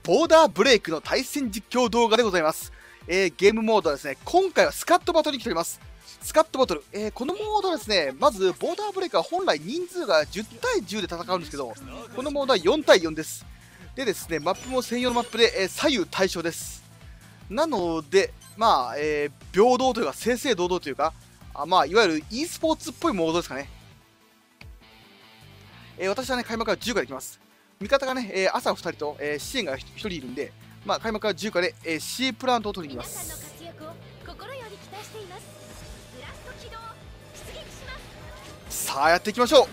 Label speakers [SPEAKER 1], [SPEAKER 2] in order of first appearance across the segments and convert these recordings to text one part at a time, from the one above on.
[SPEAKER 1] ボーダーブレイクの対戦実況動画でございます。ゲームモードはですね、今回はスカットバトルに来ております。スカットバトル、このモードはですね、まずボーダーブレイクは本来人数が10対10で戦うんですけど、このモードは4対4です。でですね、マップも専用のマップで、左右対称です。なので、まあ、平等というか、正々堂々というか、まあ、いわゆる e スポーツっぽいモードですかね。私はね、開幕は10からいきます。味方がね、朝2人と、支援が1人いるんで、まあ、開幕は10からで、C プラントを取りに行きます。さあ、やっていきましょ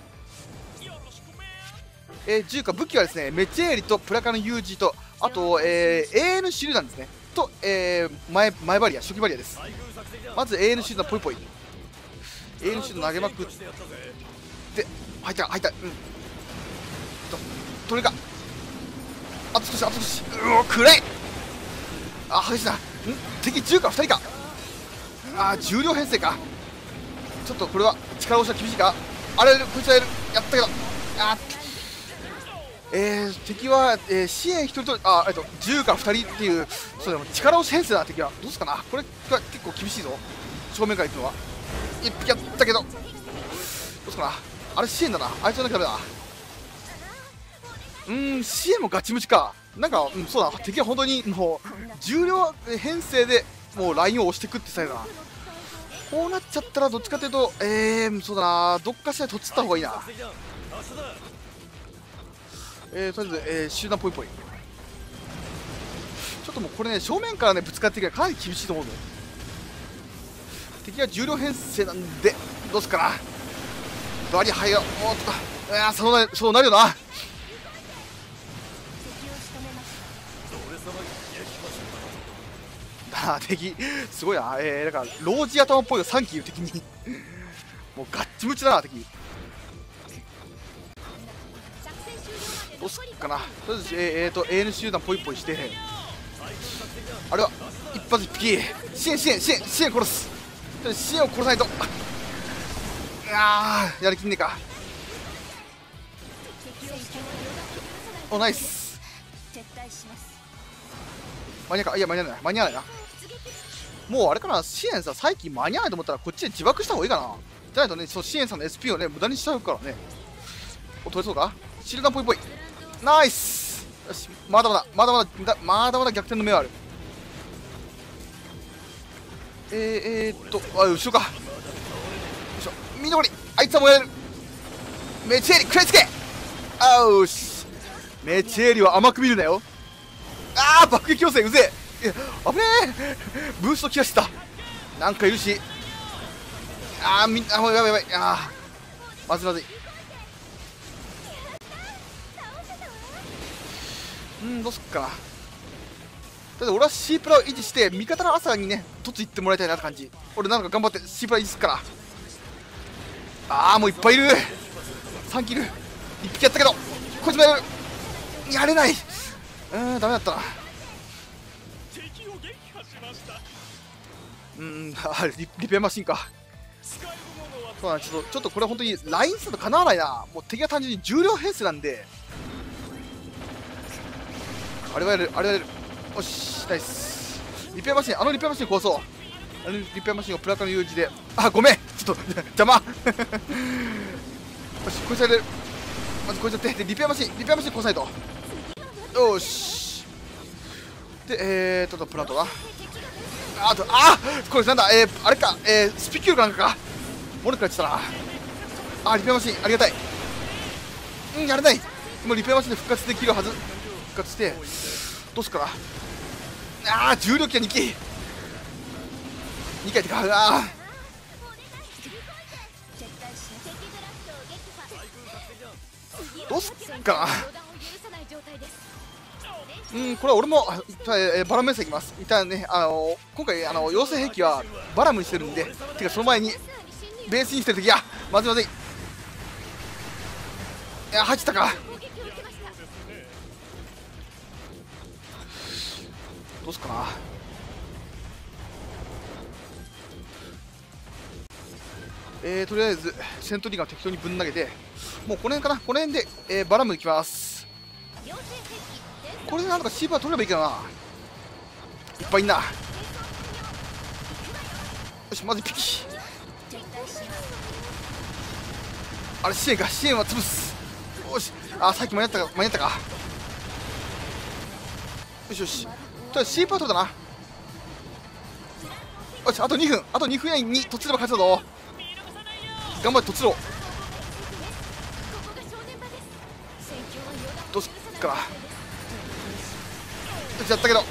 [SPEAKER 1] う。10か武器はですね、メチェーリとプラカのユージと、あと、AN 手榴弾ですね。と、前バリア、初期バリアです。まず AN 手榴弾ポイポイ。AN 手榴弾投げまくって、入った、うん。取れるか。あと少し、うお、暗い。あ、激しいな。敵10か2人か。重量編成か。ちょっとこれは力押しは厳しいか。あれ、こいつはやる。やったけど。敵は、支援1人と、10か2人っていう、そうでも力押し編成だな、敵は。どうすかな。これが結構厳しいぞ。正面から行くのは。1匹やったけど。どうすかな。あれ、支援だな。あいつはなきゃダメだ。支援もガチムチか。なんか、そうだ。敵は本当にもう、重量編成でもうラインを押していくってスタイルだな。こうなっちゃったら、どっちかというと、そうだな。どっかしらとっつった方がいいな。とりあえず、集団ポイポイ。ちょっともうこれね、正面からね、ぶつかっていくからかなり厳しいと思うぞ。敵は重量編成なんで、どうすっかな。バリ入ろう。おっと、そうなるよな。敵、すごいな。なんか、ロージ頭っぽいの3機いる敵に。もうガッチムチだな、敵。どうすっかな。とりあえず、AN 集団ポイポイして、あれは、一発一匹。支援殺す。支援を殺さないと。やりきんねえか。お、ナイス。間に合うか。いや、間に合わないな。もうあれかな、支援さ、最近間に合わないと思ったら、こっちで自爆した方がいいかな。じゃないとね、支援さんの SP をね、無駄にしちゃうからね。取れそうか。シールダンポイポイ。ナイス。よし、まだまだ逆転の目はある。後ろか。よいしょ、見残り。あいつはもやれる。メチェーリ、食らいつけ。よし。メチェーリは甘く見るなよ。爆撃強制うぜえ。危ねえ。ブースト気がした。なんかいるし。やばい。まずい。どうすっかな。ただ俺は C プラを維持して、味方の朝にね、突行ってもらいたいなって感じ。俺なんか頑張って C プラ維持すっから。もういっぱいいる。3キル。1匹やったけど、こいつもやる。やれない。ダメだったな。リペアマシンか。そうなん、ちょっとこれ本当にライン数とかなわないな。もう敵は単純に重量編成なんで。あれはやる。よし、ナイス。リペアマシン壊そう。リペアマシンをプラカの有事で。ごめん、ちょっと邪魔。よし、こいつやれる。まずこいつやって、でリペアマシン壊さないと。よし。で、プラントだ。これなんだ、あれか、スピキュールなんかモルクが言ってたな。リペアマシンありがたい。やれない。もうリペアマシンで復活できるはず。復活してどうすっかな。重量機が2機ってか。どうすっかな。これは俺もバラムメッセいきます。一旦ね、今回妖精兵器はバラムにしてるんで、てかその前にベースにしてる時まずい。入ってたか。どうすっかな。とりあえずセントリーガン適当にぶん投げて、もうこの辺かな。この辺で、バラムいきます。 これでなんとかシーパー取ればいいかな。いっぱいいんな。よし、まず1匹。あれ、支援か、支援は潰す。よし、あ、さっき間に合ったか、間に合ったか。よしよし、とりあえずシーパー取れたな。よし、あと2分、あと2分以内にとつれば勝つだぞ。頑張ってとつろう。どうすっかな。よし、やったけど、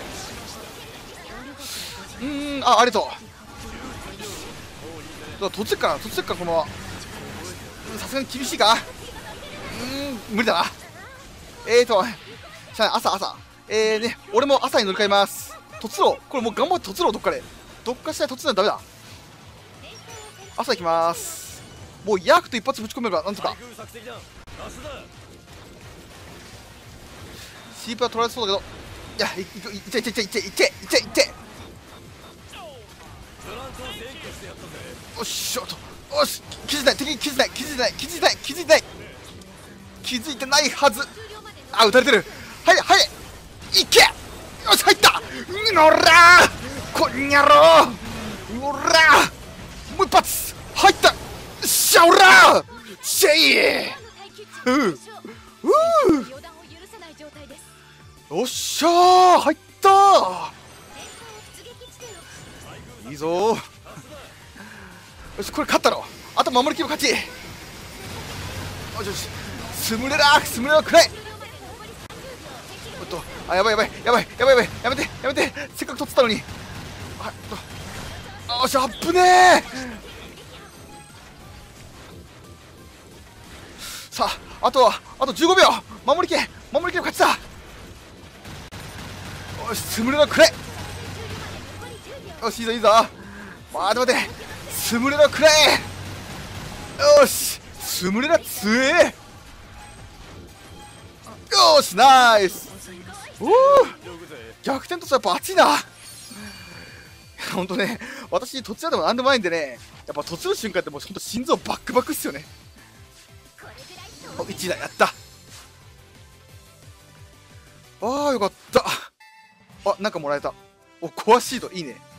[SPEAKER 1] あ、ありがとう。とつれっかな、とつれっかな、このまま。さすがに厳しいか。無理だな。朝。ね、俺も朝に乗り換えます。とつろう。これもう頑張ってとつろう、どっかで。どっかしらとつらないとダメだ。朝行きます。もうヤクと一発ぶち込めばなんとか。シープは取られそうだけど、いや、いっておっしょと、おし、気づいてない、敵に気づいてないはず。あ、撃たれてる。はいいけ。よし、入った。のらー、こんにゃろー、おらー、もう一発入った。しゃおらー、シェイ。よっしゃー、入ったー。いいぞー。よし、これ勝ったろ。あと守りきれば勝ち。よしよし、スムレラくらい。あ、やばい、やめて、せっかく取ってたのに。よし、あっぶねー。さあ、あと15秒。守りきれば勝ちだ。よし、スムレラくれ。よし、いいぞ。待て、スムレラくれ。よし、スムレラ強え。よし、ナイス。逆転とやっぱ熱いな。ほんとね、私途中でもなんでもないんでね、やっぱ突る瞬間ってもうほんと心臓バックバックっすよね。お、1台やった。ああ、よかった。あ、なんかもらえた。お、コアシードいいね。